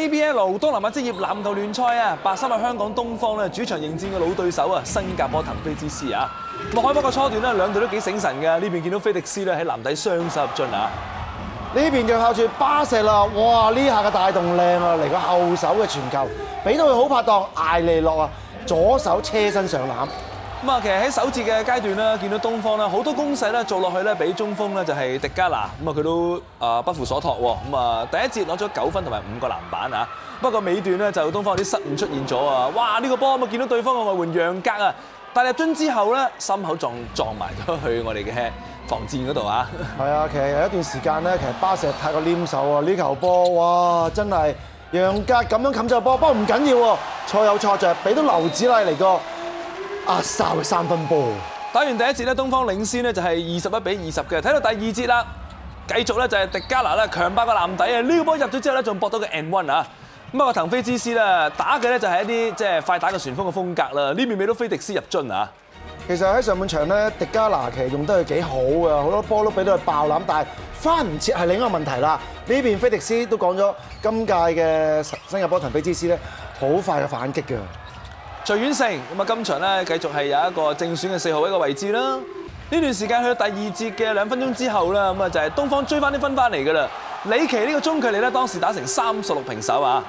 KBL 東南亞職業籃球聯賽啊，83日香港東方咧主場迎戰嘅老對手啊，新加坡騰飛之師啊。咁開波嘅初段咧，兩隊都幾醒神嘅。呢邊見到菲迪斯咧喺籃底雙手入樽啊， 呢邊就靠住巴石啦，哇！呢下嘅帶動靚啊，嚟個後手嘅傳球，俾到佢好拍檔艾利諾啊，左手車身上籃。 咁啊，其實喺首節嘅階段咧，見到東方咧好多攻勢咧做落去咧，俾中鋒咧就係迪加拿，咁啊佢都不負所託喎。咁啊第一節攞咗9分同埋5個籃板啊，不過尾段咧就東方有啲失誤出現咗啊！哇！呢個波咁啊見到對方嘅外援楊格啊，但入樽之後咧心口撞埋咗去我哋嘅防線嗰度啊！ 係啊，其實有一段時間咧，其實巴石太過黏手啊！呢球波哇，真係楊格咁樣冚咗波，不過唔緊要喎，錯有錯着，俾到劉子麗嚟個壓哨嘅3分波。 打完第一節咧，東方領先咧就係21-20嘅。睇到第二節啦，繼續咧就係迪加拿咧強爆個籃底啊！呢個波入咗之後咧，仲搏到個 and1啊！咁啊，騰飛之師咧打嘅咧就係一啲即係快打嘅旋風嘅風格啦。呢邊俾到菲迪斯入樽啊！ 其實喺上半場咧，迪加拿其實用得佢幾好嘅，好多波都俾到佢爆籃，但係翻唔切係另一個問題啦。呢邊菲迪斯都講咗，今屆嘅新加坡騰飛之師咧，好快嘅反擊嘅。 徐遠成咁啊，今場咧繼續係有一個正選嘅4號位嘅位置啦。呢段時間去到第二節嘅2分鐘之後啦，咁啊就係東方追翻啲分翻嚟㗎啦。李奇呢個中距離咧，當時打成36平手啊！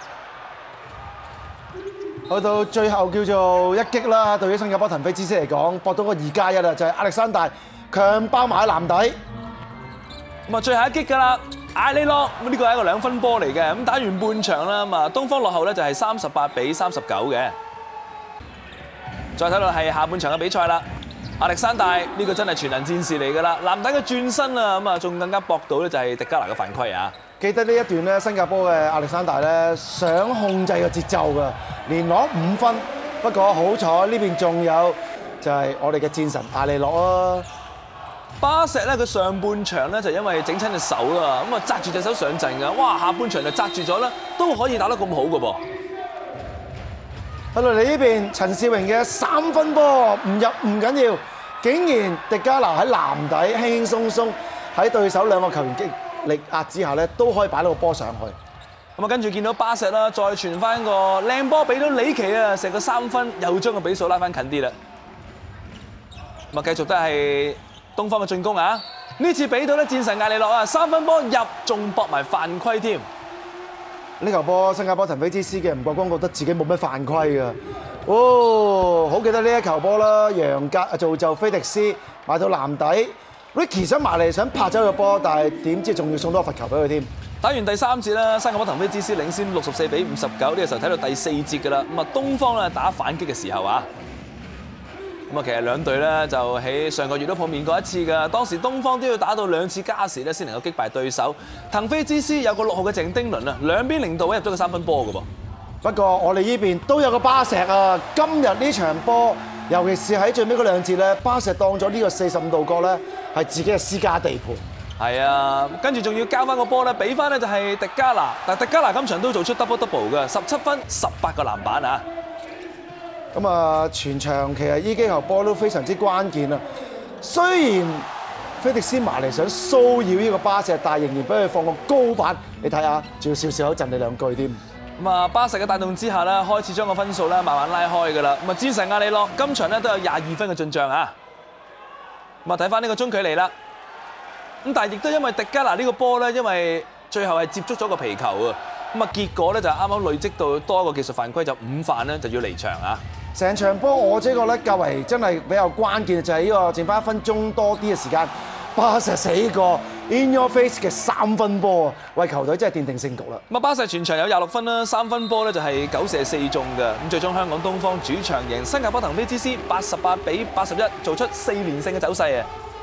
去到最後叫做一擊啦，對於新加坡騰飛之師嚟講，搏到個2+1啦，就係亞歷山大強爆埋喺籃底。 咁啊，最後一擊㗎啦，艾利諾咁呢個係一個2分波嚟嘅。咁打完半場啦，咁啊東方落後咧就係38-39嘅。再睇到係下半場嘅比賽啦，亞歷山大呢個真係全能戰士嚟㗎啦，籃底嘅轉身啊，咁啊仲更加搏到咧就係迪加拿嘅犯規啊！ 記得呢一段咧，新加坡嘅亞歷山大咧想控制個節奏㗎，連攞5分。不過好彩呢邊仲有就係我哋嘅戰神艾利諾啊！ 巴石咧佢上半場咧就因為整親隻手啦，咁啊紮住隻手上陣㗎，哇！下半場就紮住咗啦，都可以打得咁好㗎噃。 去到你呢邊，陳少榮嘅3分波唔入唔緊要，竟然迪加拿喺籃底輕輕鬆鬆喺對手2個球員擊力壓之下咧，都可以擺到個波上去。 咁啊，跟住見到巴石啦，再傳翻個靚波俾到李奇啊，射個3分，又將個比數拉翻近啲啦。咁啊，繼續都係東方嘅進攻啊！呢次俾到咧戰神艾利諾啊，3分波入，仲搏埋犯規添。 呢球波新加坡騰飛之師嘅吳國光覺得自己冇咩犯規㗎。哦，好記得呢一球波啦，楊格造就菲迪斯買到籃底 ，Ricky 想埋嚟想拍走個波，但係點知仲要送多個罰球俾佢添。 打完第3節啦，新加坡騰飛之師領先64-59，呢個時候睇到第4節㗎啦。咁啊，東方咧打反擊嘅時候啊。咁啊，其實兩隊咧就喺上個月都碰面過一次㗎。當時東方都要打到2次加時咧，先能夠擊敗對手。騰飛之師有個6號嘅鄭丁倫啊，兩邊零度入咗個3分波㗎噃。 不過我哋呢邊都有個巴石啊！今日呢場波，尤其是喺最尾嗰2節咧，巴石當咗呢個45度角咧係自己嘅私家地盤。 係啊，跟住仲要交翻個波咧，俾翻咧就係迪加拿。但迪加拿今場都做出 double 嘅，17分18個籃板啊！ 咁啊，全場其實呢幾球波都非常之關鍵啊！雖然菲迪斯埋嚟想騷擾呢個巴石，但係仍然俾佢放個高板。你睇下，仲要少少口震你2句添。 咁啊，巴石嘅帶動之下咧，開始將個分數咧慢慢拉開㗎啦。咁啊，戰神艾利諾今場咧都有22分嘅進帳啊！咁啊，睇翻呢個中距離啦。咁但係亦都因為迪加拿呢個波咧，因為最後係接觸咗個皮球啊。咁啊，結果咧就啱啱累積到多一個技術犯規，就5犯咧就要離場啊！ 成場波我覺得較為真係比較關鍵就係呢個剩翻1分鐘多啲嘅時間，巴石死個 in your face 嘅3分波啊，為球隊真係奠定勝局啦！ 咁啊，巴石全場有26分啦，3分波咧就係9射4中嘅。咁最終香港東方主場贏新加坡騰飛之師88-81，做出4連勝嘅走勢啊！